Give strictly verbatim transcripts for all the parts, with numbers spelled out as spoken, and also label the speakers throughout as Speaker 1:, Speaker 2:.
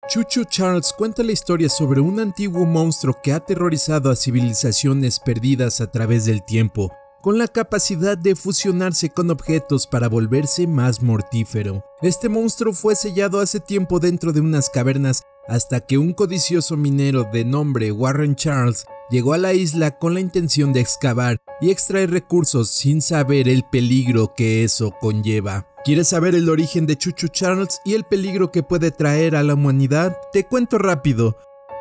Speaker 1: Chucho Charles cuenta la historia sobre un antiguo monstruo que ha aterrorizado a civilizaciones perdidas a través del tiempo, con la capacidad de fusionarse con objetos para volverse más mortífero. Este monstruo fue sellado hace tiempo dentro de unas cavernas hasta que un codicioso minero de nombre Warren Charles llegó a la isla con la intención de excavar y extraer recursos sin saber el peligro que eso conlleva. ¿Quieres saber el origen de Chucho Charles y el peligro que puede traer a la humanidad? Te cuento rápido.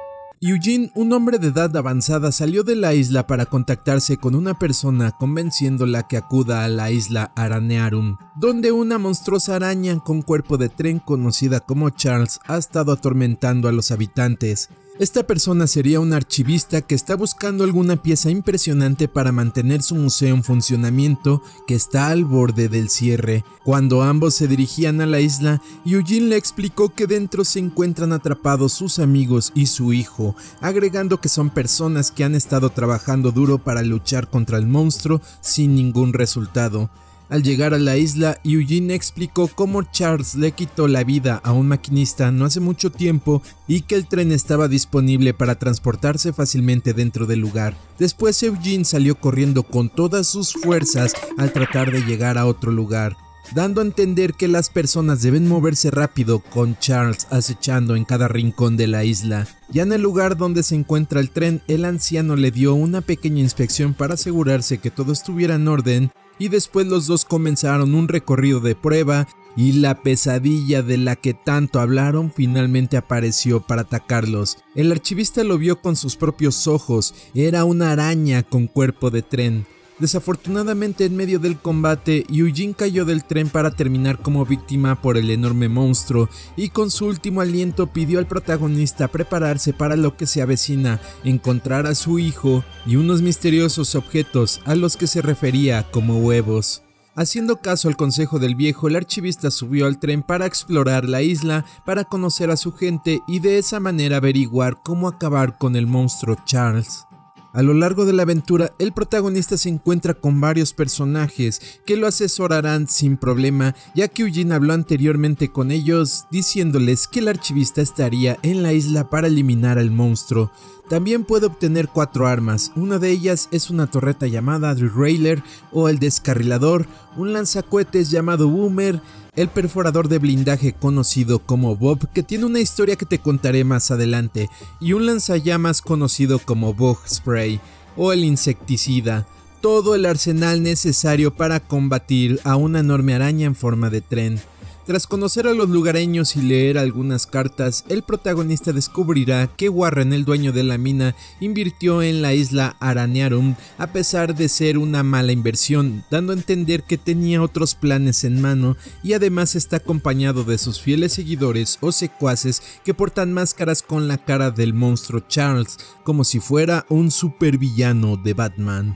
Speaker 1: Eugene, un hombre de edad avanzada, salió de la isla para contactarse con una persona convenciéndola que acuda a la isla Aranearum, donde una monstruosa araña con cuerpo de tren conocida como Charles ha estado atormentando a los habitantes. Esta persona sería un archivista que está buscando alguna pieza impresionante para mantener su museo en funcionamiento que está al borde del cierre. Cuando ambos se dirigían a la isla, Eugene le explicó que dentro se encuentran atrapados sus amigos y su hijo, agregando que son personas que han estado trabajando duro para luchar contra el monstruo sin ningún resultado. Al llegar a la isla, Eugene explicó cómo Charles le quitó la vida a un maquinista no hace mucho tiempo y que el tren estaba disponible para transportarse fácilmente dentro del lugar. Después Eugene salió corriendo con todas sus fuerzas al tratar de llegar a otro lugar, dando a entender que las personas deben moverse rápido, con Charles acechando en cada rincón de la isla. Ya en el lugar donde se encuentra el tren, el anciano le dio una pequeña inspección para asegurarse que todo estuviera en orden, y después los dos comenzaron un recorrido de prueba y la pesadilla de la que tanto hablaron finalmente apareció para atacarlos. El archivista lo vio con sus propios ojos, era una araña con cuerpo de tren. Desafortunadamente, en medio del combate, Eugene cayó del tren para terminar como víctima por el enorme monstruo y con su último aliento pidió al protagonista prepararse para lo que se avecina, encontrar a su hijo y unos misteriosos objetos a los que se refería como huevos. Haciendo caso al consejo del viejo, el archivista subió al tren para explorar la isla, para conocer a su gente y de esa manera averiguar cómo acabar con el monstruo Charles. A lo largo de la aventura, el protagonista se encuentra con varios personajes que lo asesorarán sin problema, ya que Eugene habló anteriormente con ellos diciéndoles que el archivista estaría en la isla para eliminar al monstruo. También puede obtener cuatro armas, una de ellas es una torreta llamada Derailleur o el descarrilador, un lanzacohetes llamado Boomer, el perforador de blindaje conocido como Bob, que tiene una historia que te contaré más adelante, y un lanzallamas conocido como Bug Spray o el insecticida. Todo el arsenal necesario para combatir a una enorme araña en forma de tren. Tras conocer a los lugareños y leer algunas cartas, el protagonista descubrirá que Warren, el dueño de la mina, invirtió en la isla Aranearum a pesar de ser una mala inversión, dando a entender que tenía otros planes en mano y además está acompañado de sus fieles seguidores o secuaces que portan máscaras con la cara del monstruo Charles, como si fuera un supervillano de Batman.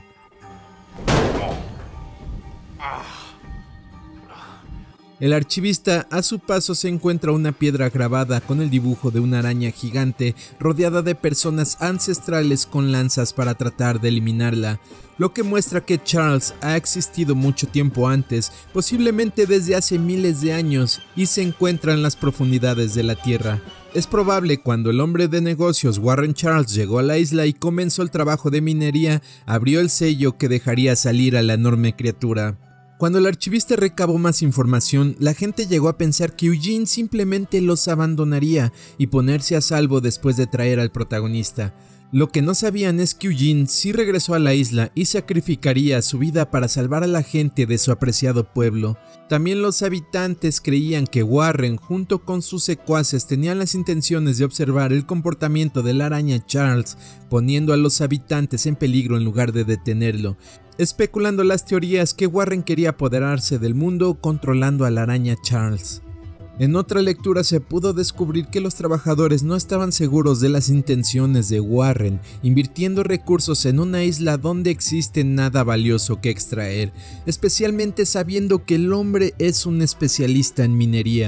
Speaker 1: El archivista a su paso se encuentra una piedra grabada con el dibujo de una araña gigante rodeada de personas ancestrales con lanzas para tratar de eliminarla, lo que muestra que Charles ha existido mucho tiempo antes, posiblemente desde hace miles de años, y se encuentra en las profundidades de la tierra. Es probable cuando el hombre de negocios Warren Charles llegó a la isla y comenzó el trabajo de minería, abrió el sello que dejaría salir a la enorme criatura. Cuando el archivista recabó más información, la gente llegó a pensar que Eugene simplemente los abandonaría y ponerse a salvo después de traer al protagonista. Lo que no sabían es que Eugene sí regresó a la isla y sacrificaría su vida para salvar a la gente de su apreciado pueblo. También los habitantes creían que Warren, junto con sus secuaces, tenían las intenciones de observar el comportamiento de la araña Charles, poniendo a los habitantes en peligro en lugar de detenerlo, especulando las teorías que Warren quería apoderarse del mundo controlando a la araña Charles. En otra lectura se pudo descubrir que los trabajadores no estaban seguros de las intenciones de Warren, invirtiendo recursos en una isla donde existe nada valioso que extraer, especialmente sabiendo que el hombre es un especialista en minería.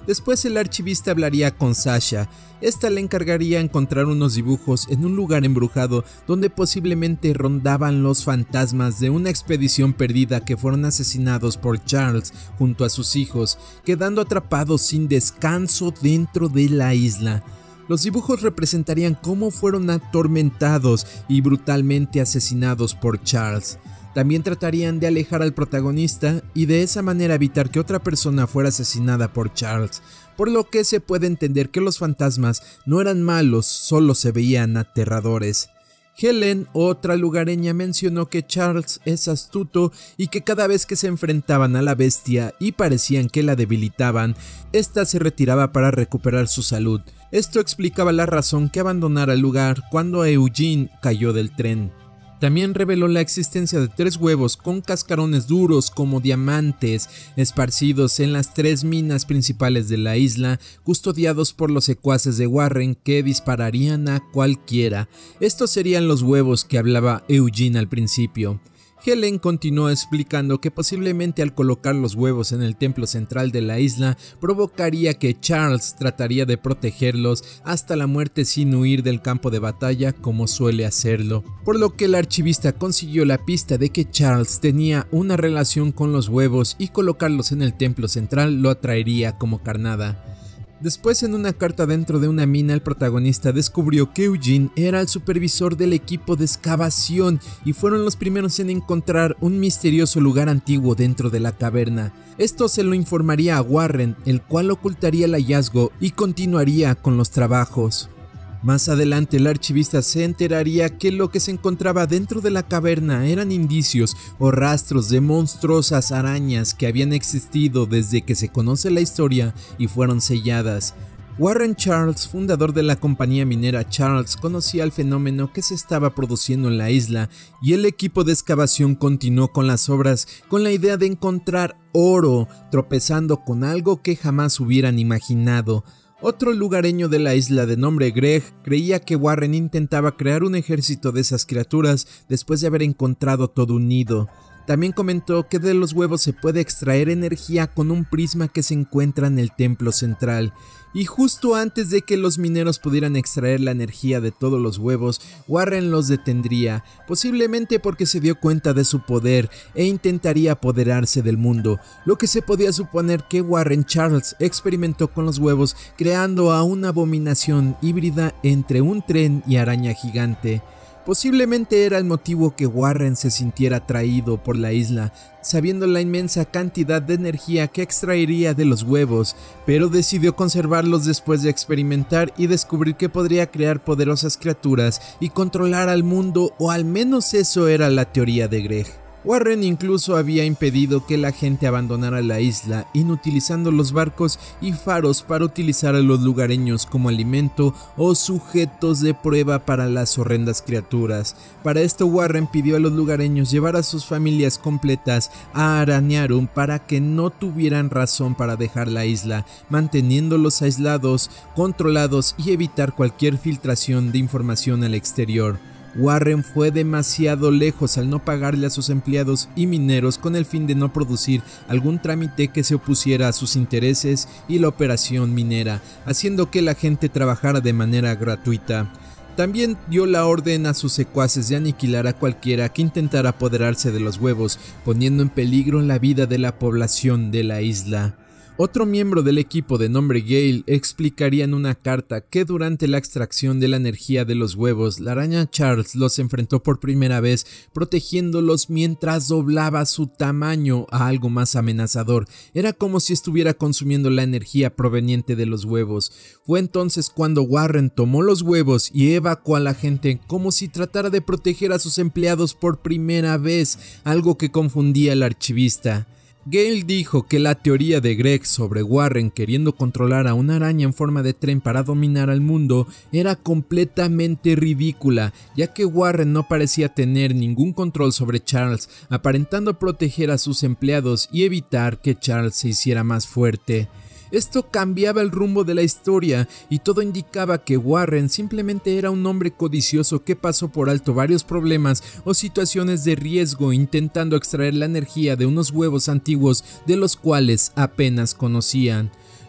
Speaker 1: Después el archivista hablaría con Sasha. Esta le encargaría encontrar unos dibujos en un lugar embrujado donde posiblemente rondaban los fantasmas de una expedición perdida que fueron asesinados por Charles junto a sus hijos, quedando atrapados sin descanso dentro de la isla. Los dibujos representarían cómo fueron atormentados y brutalmente asesinados por Charles. También tratarían de alejar al protagonista y de esa manera evitar que otra persona fuera asesinada por Charles, por lo que se puede entender que los fantasmas no eran malos, solo se veían aterradores. Helen, otra lugareña, mencionó que Charles es astuto y que cada vez que se enfrentaban a la bestia y parecían que la debilitaban, ésta se retiraba para recuperar su salud. Esto explicaba la razón que abandonara el lugar cuando Eugene cayó del tren. También reveló la existencia de tres huevos con cascarones duros como diamantes esparcidos en las tres minas principales de la isla, custodiados por los secuaces de Warren que dispararían a cualquiera. Estos serían los huevos que hablaba Eugene al principio. Helen continuó explicando que posiblemente al colocar los huevos en el templo central de la isla provocaría que Charles trataría de protegerlos hasta la muerte sin huir del campo de batalla como suele hacerlo, por lo que el archivista consiguió la pista de que Charles tenía una relación con los huevos y colocarlos en el templo central lo atraería como carnada. Después, en una carta dentro de una mina, el protagonista descubrió que Eugene era el supervisor del equipo de excavación y fueron los primeros en encontrar un misterioso lugar antiguo dentro de la caverna. Esto se lo informaría a Warren, el cual ocultaría el hallazgo y continuaría con los trabajos. Más adelante el archivista se enteraría que lo que se encontraba dentro de la caverna eran indicios o rastros de monstruosas arañas que habían existido desde que se conoce la historia y fueron selladas. Warren Charles, fundador de la compañía minera Charles, conocía el fenómeno que se estaba produciendo en la isla y el equipo de excavación continuó con las obras con la idea de encontrar oro, tropezando con algo que jamás hubieran imaginado. Otro lugareño de la isla de nombre Greg creía que Warren intentaba crear un ejército de esas criaturas después de haber encontrado todo un nido. También comentó que de los huevos se puede extraer energía con un prisma que se encuentra en el templo central. Y justo antes de que los mineros pudieran extraer la energía de todos los huevos, Warren los detendría, posiblemente porque se dio cuenta de su poder e intentaría apoderarse del mundo, lo que se podía suponer que Warren Charles experimentó con los huevos, creando a una abominación híbrida entre un tren y araña gigante. Posiblemente era el motivo que Warren se sintiera atraído por la isla, sabiendo la inmensa cantidad de energía que extraería de los huevos, pero decidió conservarlos después de experimentar y descubrir que podría crear poderosas criaturas y controlar al mundo, o al menos eso era la teoría de Greg. Warren incluso había impedido que la gente abandonara la isla, inutilizando los barcos y faros para utilizar a los lugareños como alimento o sujetos de prueba para las horrendas criaturas. Para esto Warren pidió a los lugareños llevar a sus familias completas a Arañarum para que no tuvieran razón para dejar la isla, manteniéndolos aislados, controlados y evitar cualquier filtración de información al exterior. Warren fue demasiado lejos al no pagarle a sus empleados y mineros con el fin de no producir algún trámite que se opusiera a sus intereses y la operación minera, haciendo que la gente trabajara de manera gratuita. También dio la orden a sus secuaces de aniquilar a cualquiera que intentara apoderarse de los huevos, poniendo en peligro la vida de la población de la isla. Otro miembro del equipo de nombre Gale explicaría en una carta que durante la extracción de la energía de los huevos, la araña Charles los enfrentó por primera vez, protegiéndolos mientras doblaba su tamaño a algo más amenazador. Era como si estuviera consumiendo la energía proveniente de los huevos. Fue entonces cuando Warren tomó los huevos y evacuó a la gente como si tratara de proteger a sus empleados por primera vez, algo que confundía al archivista. Gale dijo que la teoría de Greg sobre Warren queriendo controlar a una araña en forma de tren para dominar al mundo era completamente ridícula, ya que Warren no parecía tener ningún control sobre Charles, aparentando proteger a sus empleados y evitar que Charles se hiciera más fuerte. Esto cambiaba el rumbo de la historia y todo indicaba que Warren simplemente era un hombre codicioso que pasó por alto varios problemas o situaciones de riesgo intentando extraer la energía de unos huevos antiguos de los cuales apenas conocían.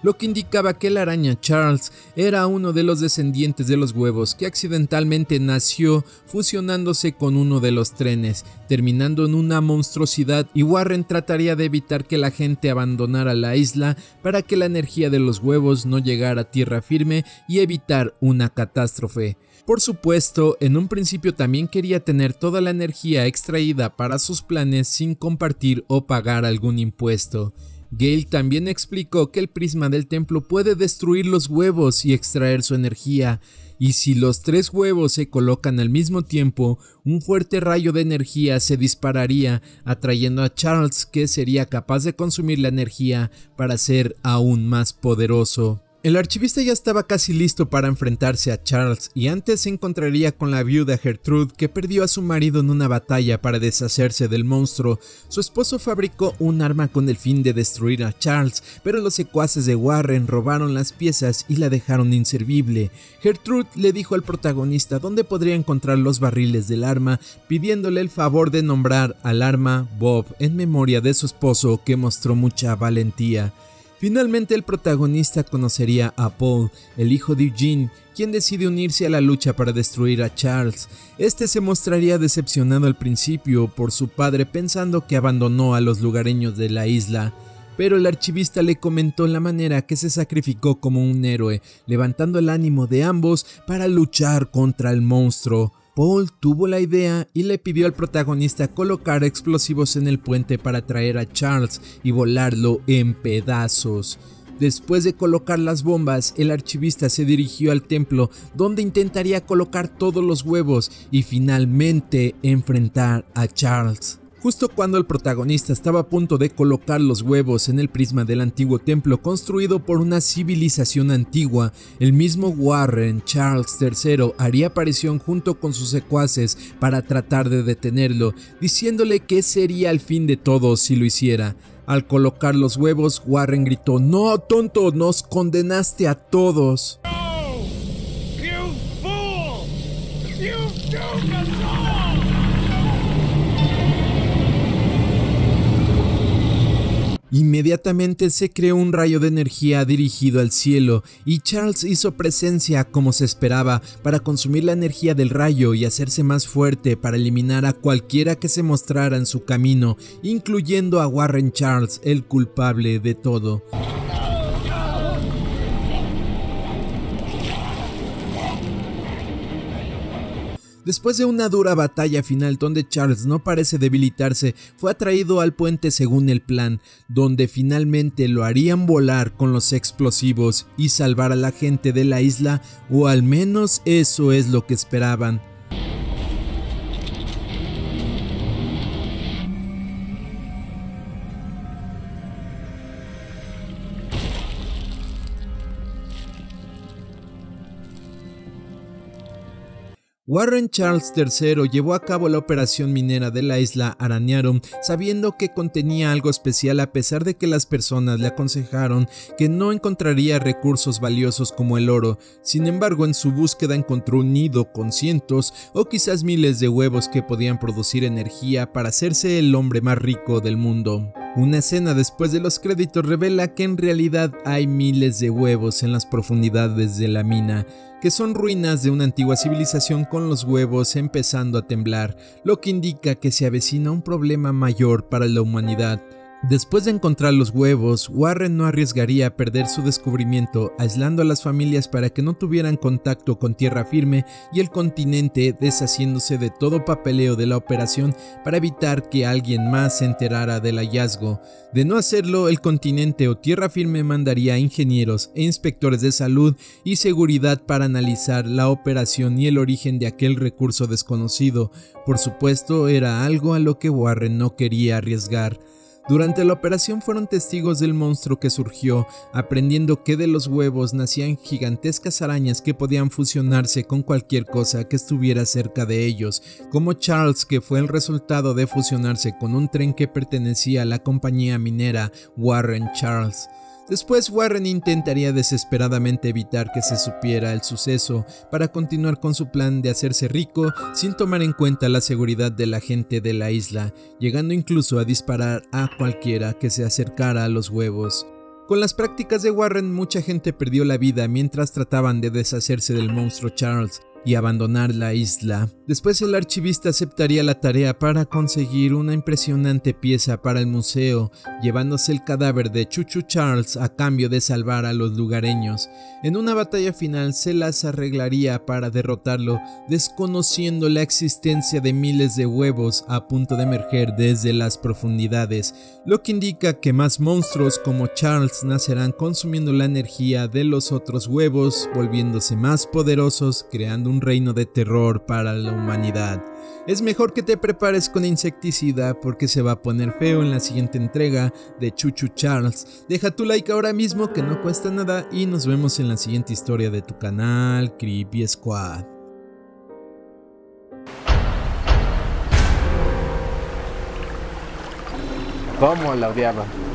Speaker 1: lo que indicaba que la araña Charles era uno de los descendientes de los huevos que accidentalmente nació fusionándose con uno de los trenes, terminando en una monstruosidad, y Warren trataría de evitar que la gente abandonara la isla para que la energía de los huevos no llegara a tierra firme y evitar una catástrofe. Por supuesto, en un principio también quería tener toda la energía extraída para sus planes sin compartir o pagar algún impuesto. Gale también explicó que el prisma del templo puede destruir los huevos y extraer su energía, y si los tres huevos se colocan al mismo tiempo, un fuerte rayo de energía se dispararía, atrayendo a Charles, que sería capaz de consumir la energía para ser aún más poderoso. El archivista ya estaba casi listo para enfrentarse a Charles, y antes se encontraría con la viuda Gertrude, que perdió a su marido en una batalla para deshacerse del monstruo. Su esposo fabricó un arma con el fin de destruir a Charles, pero los secuaces de Warren robaron las piezas y la dejaron inservible. Gertrude le dijo al protagonista dónde podría encontrar los barriles del arma, pidiéndole el favor de nombrar al arma Bob en memoria de su esposo, que mostró mucha valentía. Finalmente el protagonista conocería a Paul, el hijo de Eugene, quien decide unirse a la lucha para destruir a Charles. Este se mostraría decepcionado al principio por su padre, pensando que abandonó a los lugareños de la isla, pero el archivista le comentó la manera que se sacrificó como un héroe, levantando el ánimo de ambos para luchar contra el monstruo. Paul tuvo la idea y le pidió al protagonista colocar explosivos en el puente para traer a Charles y volarlo en pedazos. Después de colocar las bombas, el archivista se dirigió al templo, donde intentaría colocar todos los huevos y finalmente enfrentar a Charles. Justo cuando el protagonista estaba a punto de colocar los huevos en el prisma del antiguo templo construido por una civilización antigua, el mismo Warren, Charles tercero, haría aparición junto con sus secuaces para tratar de detenerlo, diciéndole que sería el fin de todo si lo hiciera. Al colocar los huevos, Warren gritó: "¡No, tonto! ¡Nos condenaste a todos!".
Speaker 2: No! You fool! You doomed us all!
Speaker 1: Inmediatamente se creó un rayo de energía dirigido al cielo, y Charles hizo presencia como se esperaba para consumir la energía del rayo y hacerse más fuerte para eliminar a cualquiera que se mostrara en su camino, incluyendo a Warren Charles, el culpable de todo. Después de una dura batalla final donde Charles no parece debilitarse, fue atraído al puente según el plan, donde finalmente lo harían volar con los explosivos y salvar a la gente de la isla, o al menos eso es lo que esperaban. Warren Charles tercero llevó a cabo la operación minera de la isla Arañarum, sabiendo que contenía algo especial, a pesar de que las personas le aconsejaron que no encontraría recursos valiosos como el oro. Sin embargo, en su búsqueda encontró un nido con cientos o quizás miles de huevos que podían producir energía para hacerse el hombre más rico del mundo. Una escena después de los créditos revela que en realidad hay miles de huevos en las profundidades de la mina, que son ruinas de una antigua civilización con los huevos empezando a temblar, lo que indica que se avecina un problema mayor para la humanidad. Después de encontrar los huevos, Warren no arriesgaría a perder su descubrimiento, aislando a las familias para que no tuvieran contacto con tierra firme y el continente, deshaciéndose de todo papeleo de la operación para evitar que alguien más se enterara del hallazgo. De no hacerlo, el continente o tierra firme mandaría ingenieros e inspectores de salud y seguridad para analizar la operación y el origen de aquel recurso desconocido. Por supuesto, era algo a lo que Warren no quería arriesgar. Durante la operación fueron testigos del monstruo que surgió, aprendiendo que de los huevos nacían gigantescas arañas que podían fusionarse con cualquier cosa que estuviera cerca de ellos, como Charles, que fue el resultado de fusionarse con un tren que pertenecía a la compañía minera Warren Charles. Después Warren intentaría desesperadamente evitar que se supiera el suceso para continuar con su plan de hacerse rico sin tomar en cuenta la seguridad de la gente de la isla, llegando incluso a disparar a cualquiera que se acercara a los huevos. Con las prácticas de Warren, mucha gente perdió la vida mientras trataban de deshacerse del monstruo Charles y abandonar la isla. Después el archivista aceptaría la tarea para conseguir una impresionante pieza para el museo, llevándose el cadáver de Chuchu Charles a cambio de salvar a los lugareños. En una batalla final se las arreglaría para derrotarlo, desconociendo la existencia de miles de huevos a punto de emerger desde las profundidades, lo que indica que más monstruos como Charles nacerán consumiendo la energía de los otros huevos, volviéndose más poderosos, creando un reino de terror para la humanidad. Es mejor que te prepares con insecticida porque se va a poner feo en la siguiente entrega de Chuchu Charles. Deja tu like ahora mismo que no cuesta nada y nos vemos en la siguiente historia de tu canal Creepy Squad.
Speaker 3: ¿Cómo la odiaba?